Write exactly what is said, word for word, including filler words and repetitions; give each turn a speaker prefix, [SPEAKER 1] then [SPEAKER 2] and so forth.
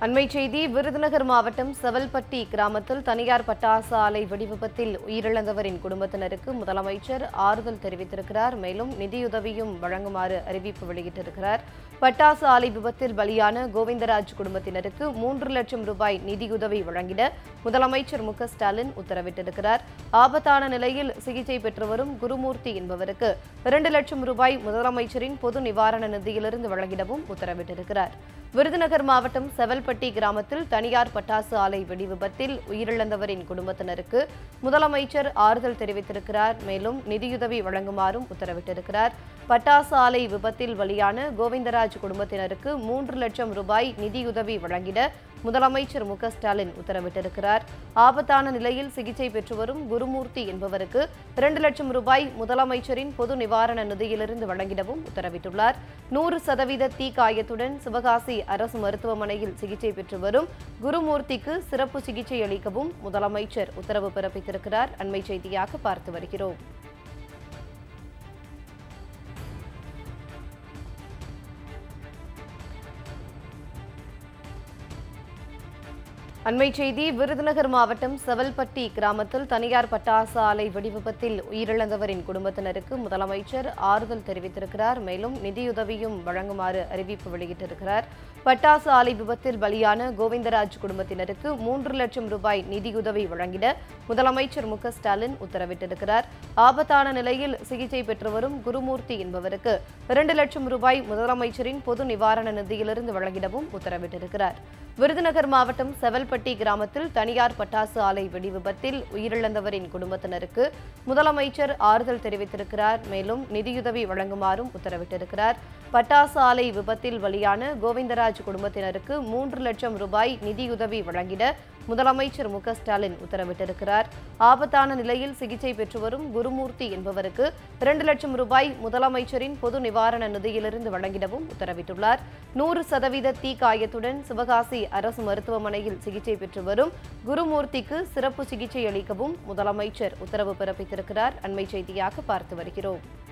[SPEAKER 1] அண்மை செய்தி விருதுநகர் மாவட்டம் செவல்பட்டி கிராமத்தில் தனியார் பட்டாசு ஆலை வெடிவிபத்தில் உயிரிழந்தவரின் குடும்பத்தினருக்கு முதலமைச்சர் ஆறுதல் தெரிவித்திருக்கிறார். மேலும் நிதியுதவியும் வழங்குமாறு அறிவிப்பு வெளியிட்டிருக்கிறார். பட்டாசு ஆலை விபத்தில் பலியான கோவிந்தராஜ் குடும்பத்தினருக்கு மூன்று லட்சம் ரூபாய் நிதியுதவி வழங்கிட முதலமைச்சர் மு க ஸ்டாலின் உத்தரவிட்டிருக்கிறார். ஆபத்தான நிலையில் சிகிச்சை பெற்று வரும் குருமூர்த்தி என்பவருக்கு இரண்டு லட்சம் ரூபாய் முதலமைச்சரின் பொது நிவாரண நிதியிலிருந்து வழங்கிடவும் உத்தரவிட்டிருக்கிறார். விருதுநகர் மாவட்டம் செவல்பட்டி கிராமத்தில் தனியார் பட்டாசு ஆலை வெடிவிபத்தில் உயிரிழந்தவரின் குடும்பத்தினருக்கு முதலமைச்சர் ஆறுதல் தெரிவித்திருக்கிறார். மேலும் நிதியுதவி வழங்குமாறும் உத்தரவிட்டிருக்கிறார். பட்டாசு ஆலை விபத்தில் பலியான கோவிந்தராஜ் குடும்பத்தினருக்கு மூன்று லட்சம் ரூபாய் நிதியுதவி வழங்கிட முதலமைச்சர் மு க ஸ்டாலின் உத்தரவிட்டிருக்கிறார். ஆபத்தான நிலையில் சிகிச்சை பெற்று வரும் குருமூர்த்தி என்பவருக்கு இரண்டு லட்சம் ரூபாய் முதலமைச்சரின் பொது நிவாரண நிதியிலிருந்து வழங்கிடவும் உத்தரவிட்டுள்ளார். நூறு சதவீத தீ காயத்துடன் சிவகாசி அரசு மருத்துவமனையில் சிகிச்சை பெற்று வரும் குருமூர்த்திக்கு சிறப்பு சிகிச்சை அளிக்கவும் முதலமைச்சர் உத்தரவு பிறப்பித்திருக்கிறார். அண்மை செய்தியாக பார்த்து வருகிறோம். அண்மை செய்தி விருதுநகர் மாவட்டம் செவல்பட்டி கிராமத்தில் தனியார் பட்டாசு ஆலை வெடிவிபத்தில் உயிரிழந்தவரின் குடும்பத்தினருக்கு முதலமைச்சர் ஆறுதல் தெரிவித்திருக்கிறார். மேலும் நிதியுதவியும் வழங்குமாறு அறிவிப்பு வெளியிட்டிருக்கிறார். பட்டாசு ஆலை விபத்தில் பலியான கோவிந்தராஜ் குடும்பத்தினருக்கு மூன்று லட்சம் ரூபாய் நிதியுதவி வழங்கிட முதலமைச்சர் மு க ஸ்டாலின் உத்தரவிட்டிருக்கிறார். ஆபத்தான நிலையில் சிகிச்சை பெற்று வரும் குருமூர்த்தி என்பவருக்கு இரண்டு லட்சம் ரூபாய் முதலமைச்சரின் பொது நிவாரண நிதியிலிருந்து வழங்கிடவும் உத்தரவிட்டிருக்கிறார். விருதுநகர் மாவட்டம் செவல்பட்டி கிராமத்தில் தனியார் பட்டாசு ஆலை வெடிவிபத்தில் உயிரிழந்தவரின் குடும்பத்தினருக்கு முதலமைச்சர் ஆறுதல் தெரிவித்திருக்கிறார். மேலும் நிதியுதவி வழங்குமாறும் உத்தரவிட்டிருக்கிறார். பட்டாசு ஆலை விபத்தில் பலியான கோவிந்தராஜ் குடும்பத்தினருக்கு மூன்று லட்சம் ரூபாய் நிதியுதவி வழங்கிட முதலமைச்சர் மு க ஸ்டாலின் உத்தரவிட்டிருக்கிறார். ஆபத்தான நிலையில் சிகிச்சை பெற்று வரும் குருமூர்த்தி என்பவருக்கு இரண்டு லட்சம் ரூபாய் முதலமைச்சரின் பொது நிவாரண நிதியிலிருந்து வழங்கிடவும் உத்தரவிட்டுள்ளார். நூறு சதவீத தீ காயத்துடன் சிவகாசி அரசு மருத்துவமனையில் சிகிச்சை பெற்று வரும் குருமூர்த்திக்கு சிறப்பு சிகிச்சை அளிக்கவும் முதலமைச்சர் உத்தரவு பிறப்பித்திருக்கிறார். அண்மை செய்தியாக பார்த்து வருகிறோம்.